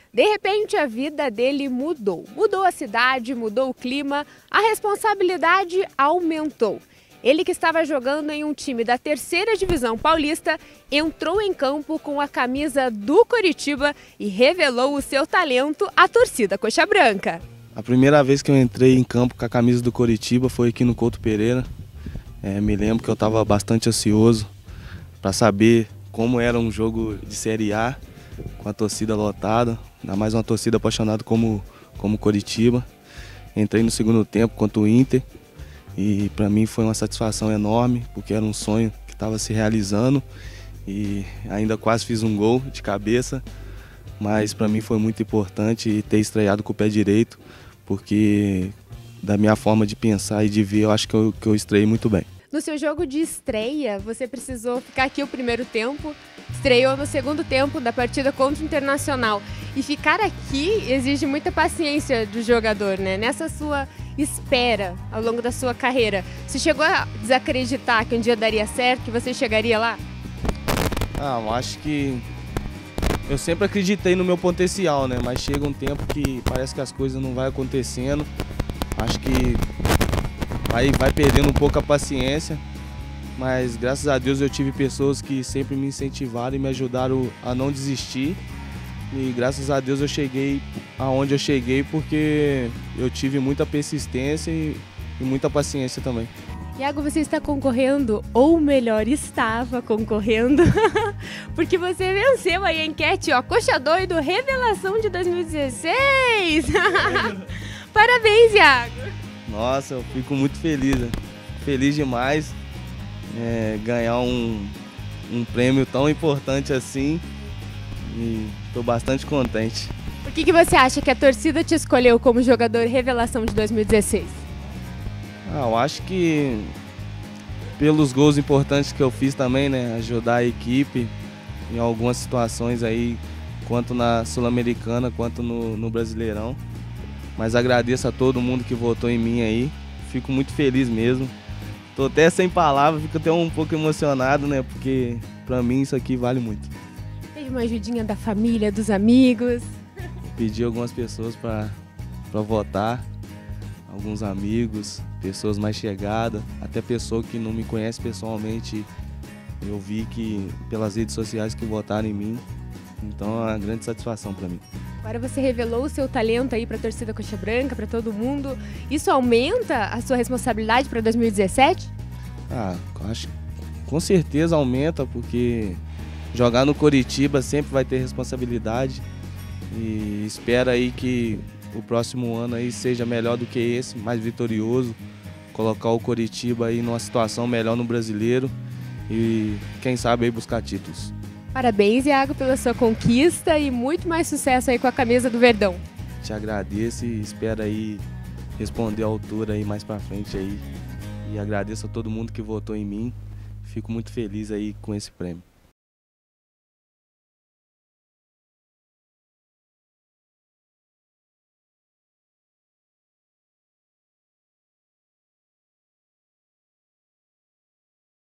De repente a vida dele mudou. Mudou a cidade, mudou o clima, a responsabilidade aumentou. Ele, que estava jogando em um time da 3ª Divisão Paulista, entrou em campo com a camisa do Coritiba e revelou o seu talento à torcida Coxa Branca. A primeira vez que eu entrei em campo com a camisa do Coritiba foi aqui no Couto Pereira. Me lembro que eu estava bastante ansioso para saber como era um jogo de Série A, com a torcida lotada, ainda mais uma torcida apaixonada como Coritiba. Entrei no segundo tempo contra o Inter e para mim foi uma satisfação enorme, porque era um sonho que estava se realizando e ainda quase fiz um gol de cabeça, mas para mim foi muito importante ter estreado com o pé direito, porque da minha forma de pensar e de ver, eu acho que eu estreiei muito bem. No seu jogo de estreia, você precisou ficar aqui o primeiro tempo, estreou no segundo tempo da partida contra o Internacional. E ficar aqui exige muita paciência do jogador, né? Nessa sua espera ao longo da sua carreira, você chegou a desacreditar que um dia daria certo, que você chegaria lá? Eu acho que eu sempre acreditei no meu potencial, né? Mas chega um tempo que parece que as coisas não vão acontecendo. Acho que vai perdendo um pouco a paciência, mas graças a Deus eu tive pessoas que sempre me incentivaram e me ajudaram a não desistir. E graças a Deus eu cheguei aonde eu cheguei porque eu tive muita persistência e muita paciência também. Iago, você está concorrendo, ou melhor, estava concorrendo, porque você venceu aí a enquete, ó, Coxa Doido, Revelação de 2016! Parabéns, Iago! Nossa, eu fico muito feliz, né? Feliz demais ganhar um prêmio tão importante assim e estou bastante contente. Por que você acha que a torcida te escolheu como jogador revelação de 2016? Eu acho que pelos gols importantes que eu fiz também, né? Ajudar a equipe em algumas situações aí, quanto na Sul-Americana, quanto no Brasileirão. Mas agradeço a todo mundo que votou em mim aí, fico muito feliz mesmo. Tô até sem palavras, fico até um pouco emocionado, né? Porque pra mim isso aqui vale muito. Teve uma ajudinha da família, dos amigos? Pedi algumas pessoas pra votar, alguns amigos, pessoas mais chegadas, até pessoa que não me conhece pessoalmente, eu vi que pelas redes sociais que votaram em mim, então é uma grande satisfação pra mim. Agora você revelou o seu talento aí para a torcida Coxa Branca, para todo mundo. Isso aumenta a sua responsabilidade para 2017? Acho que com certeza aumenta, porque jogar no Coritiba sempre vai ter responsabilidade e espero aí que o próximo ano aí seja melhor do que esse, mais vitorioso, colocar o Coritiba aí numa situação melhor no Brasileiro e quem sabe aí buscar títulos. Parabéns, Iago, pela sua conquista e muito mais sucesso aí com a camisa do Verdão. Te agradeço e espero aí responder à altura aí mais pra frente aí. E agradeço a todo mundo que votou em mim. Fico muito feliz aí com esse prêmio.